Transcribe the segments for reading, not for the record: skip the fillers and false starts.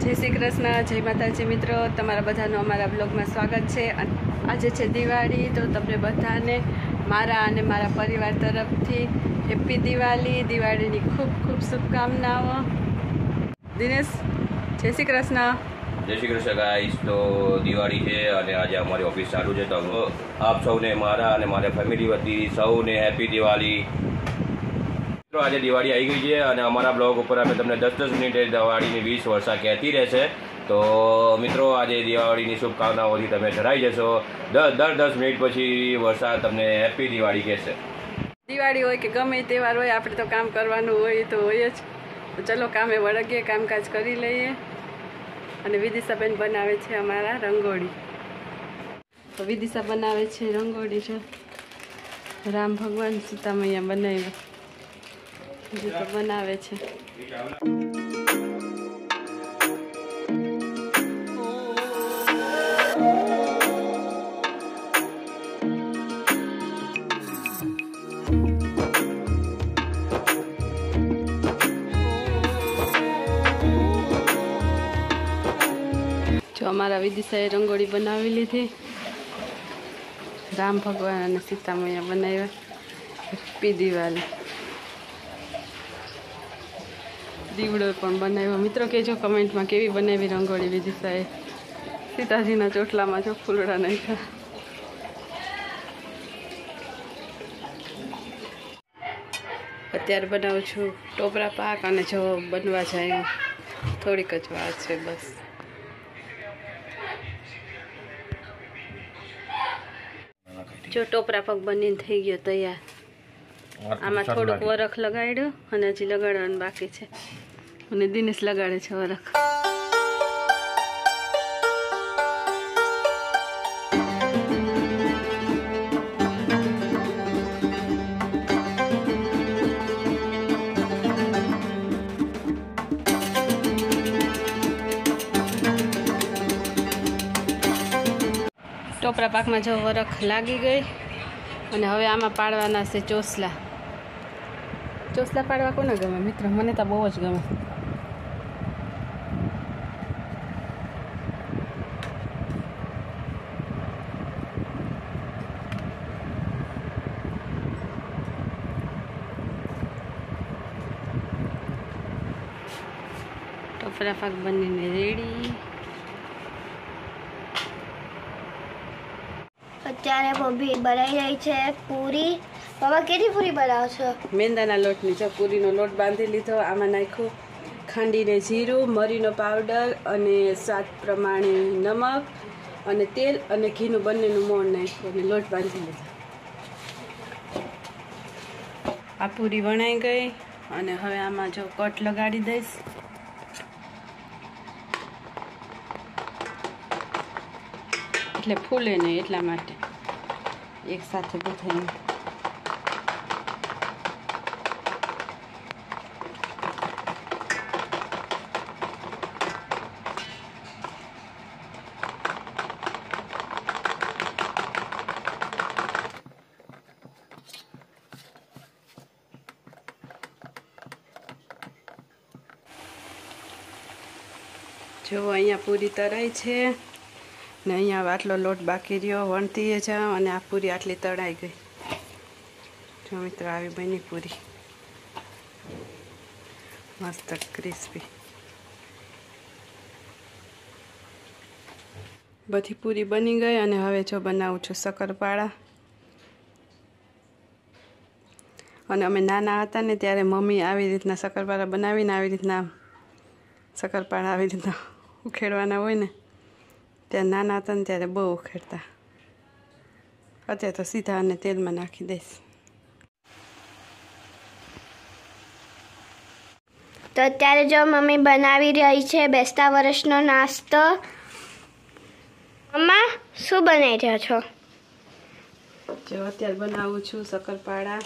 જય શ્રી કૃષ્ણ, જય માતાજી મિત્રો, તમારા બધાનું અમારા બ્લોગમાં સ્વાગત છે। આજે છે દિવાળી, તો તમને બધાને મારા અને મારા પરિવાર તરફથી હેપી દિવાળી, દિવાળીની ખૂબ ખૂબ શુભકામનાઓ। દિનેશ, જય શ્રી કૃષ્ણ। જય શ્રી કૃષ્ણ ગાઈસ। તો દિવાળી છે અને આજે અમારી ઓફિસ ચાલુ છે, તો આપ સૌને મારા અને મારા ફેમિલી વતી સૌને હેપી દિવાળી। મિત્રો આજે દિવાળી આવી ગઈ છે અને અમારા બ્લોગ ઉપર અમે તમને 10-10 મિનિટે દિવાળીની 20 વર્ષા કહેતી રહેશે। તો મિત્રો આજે દિવાળીની શુભકામનાઓથી તમે ધરાઈ જશો। દર 10 મિનિટ પછી વર્ષા તમને હેપી દિવાળી કહેશે। દિવાળી હોય કે ગમે તહેવાર હોય, આપણે તો કામ કરવાનું હોય તો હોય જ। તો ચલો કામે વળગીએ, કામકાજ કરી લઈએ। અને વિદિશાબેન બનાવે છે અમારા રંગોળી। તો વિદિશા બનાવે છે રંગોળી છે, રામ ભગવાન સીતા મૈયા બનાવ્યા હજી તો બનાવે છે। જો અમારા વિદિશાએ રંગોળી બનાવી લીધી, રામ ભગવાન અને સીતા મૈયા બનાવ્યા। હેપી દિવાળી। દીવડો પણ બનાવ્યો। મિત્રો કહેજો કમેન્ટમાં કેવી બનાવી રંગોળી વિદિશાએ। સીતાજીના ચોટલામાં જો ફૂલડા નાખ્યા। અત્યારે બનાવું છું ટોપરા પાક, અને જો બનવા જાય થોડીક જ વાર છે બસ। જો ટોપરા પાક બનીને થઈ ગયો તૈયાર। આમાં થોડુંક વરખ લગાડ્યું અને હજી લગાડવાનું બાકી છે, અને દિનેશ લગાડે છે વરખ। ટોપરા પાકમાં જો વરખ લાગી ગઈ, અને હવે આમાં પાડવાના છે ચોસલા। ચોસલા પાડવા કોને ગમે મિત્રો? મને તો બહુ જ ગમે। ટોપરા પાક બનીને રેડી। અત્યારે મમ્મી બનાવી રહી છે પૂરી। બાબા કેટલી પૂરી બનાવો છો? મેંદાના લોટની જો પૂરીનો લોટ બાંધી લીધો, આમાં નાખ્યું ખાંડીને જીરું, મરીનો પાવડર અને સ્વાદ પ્રમાણે નમક અને તેલ અને ઘીનું બંનેનું મોણ નાખ્યું અને લોટ બાંધી લીધો। આ પૂરી વણાઈ ગઈ, અને હવે આમાં જો કટ લગાડી દઈશ। એટલે ફૂલે નહીં એટલા માટે એક સાથે બધાને। જો અહીંયા પૂરી તળાઈ છે, ને અહીંયા આટલો લોટ બાકી રહ્યો, વણતીએ જાઉં, અને આ પૂરી આટલી તળાઈ ગઈ। જો મિત્રો આવી બની પૂરી મસ્ત ક્રિસ્પી। બધી પૂરી બની ગઈ, અને હવે જો બનાવું છું શક્કરપારા। અને અમે નાના હતા ને ત્યારે મમ્મી આવી રીતના શક્કરપારા બનાવીને આવી રીતના શક્કરપારા આવી રીતના ઉખેડવાના હોય ને, ત્યારે નાના હતા ને ત્યારે બહુ ઉખેડતા। અત્યારે તો સીધા અને તેલમાં નાખી દઈશ। તો અત્યારે જો મમ્મી બનાવી રહી છે બેસતા વર્ષનો નાસ્તો। મમ્મા શું બનાવી રહ્યા છો? જો અત્યારે બનાવું છું શક્કરપારા।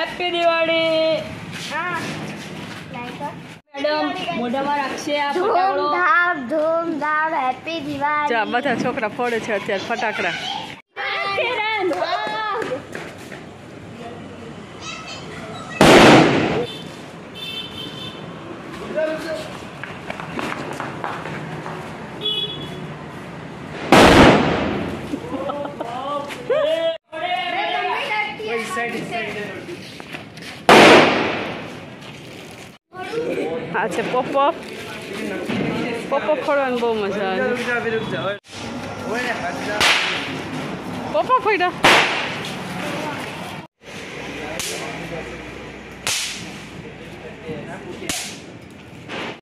હેપી દિવાળી હા મેડમ મોઢામાં રાખશે આ ફટાકડો ધૂમધામ હેપી દિવાળી જા બધા છોકરા ફોડે છે અત્યારે ફટાકડા. આ છે પોપોપ. પોપોપ ફોડવાની બહુ મજા આવે. પોપોપ ફોડ્યા.